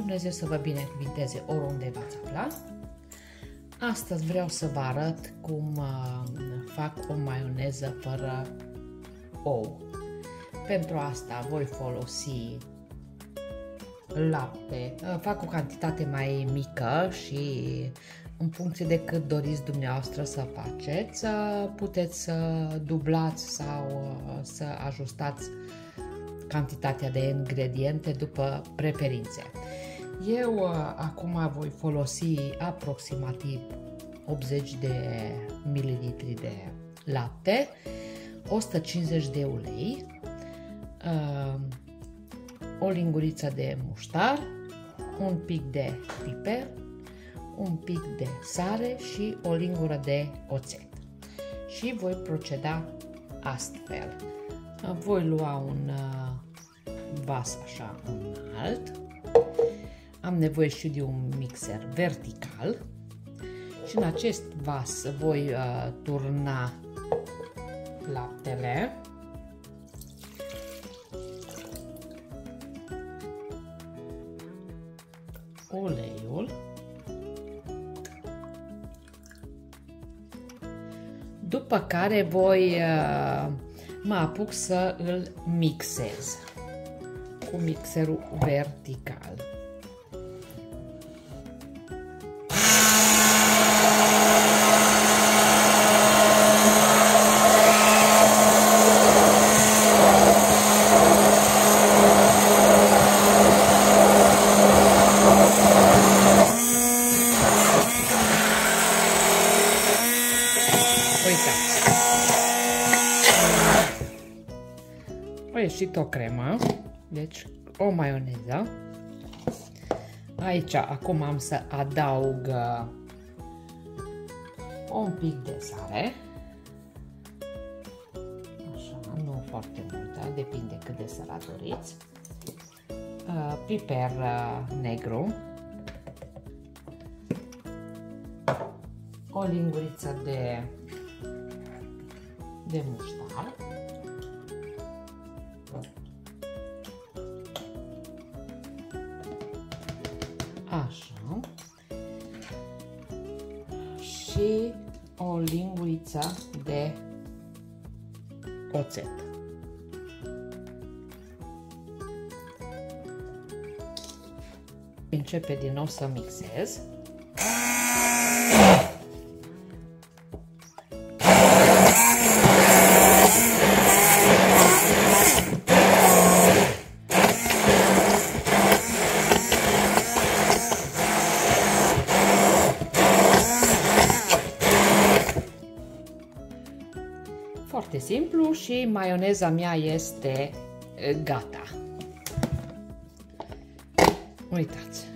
Dumnezeu să vă binecuvinteze oriunde v-ați afla. Astăzi vreau să vă arăt cum fac o maioneză fără ou. Pentru asta voi folosi lapte. Fac o cantitate mai mică și în funcție de cât doriți dumneavoastră să faceți, puteți să dublați sau să ajustați cantitatea de ingrediente după preferințe. Eu acum voi folosi aproximativ 80 de ml de lapte, 150 de ulei, o linguriță de muștar, un pic de piper, un pic de sare și o lingură de oțet. Și voi proceda astfel. Voi lua un vas așa înalt. Am nevoie și de un mixer vertical și în acest vas voi turna laptele, uleiul, după care voi mă apuc să îl mixez cu mixerul vertical. Uitați, a ieșit o cremă, deci o maioneză. Aici acum am să adaug un pic de sare, așa, nu foarte multă, depinde cât de sărat doriți, piper negru, o linguriță de muștar, așa, și o linguriță de oțet. Începe din nou să mixez. Foarte simplu și maioneza mea este gata. Uitați.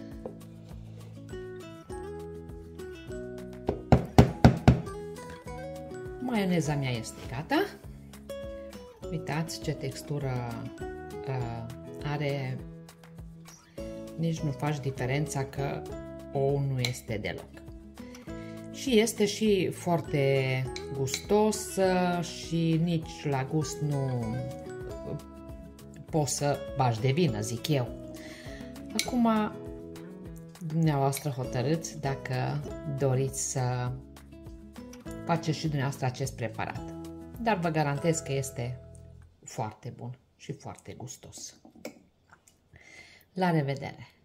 Maioneza mea este gata. Uitați ce textură are. Nici nu faci diferența că ou nu este deloc. Și este și foarte gustos și nici la gust nu poți să bagi de vină, zic eu. Acum, dumneavoastră hotărâți dacă doriți să faceți și dumneavoastră acest preparat. Dar vă garantez că este foarte bun și foarte gustos. La revedere!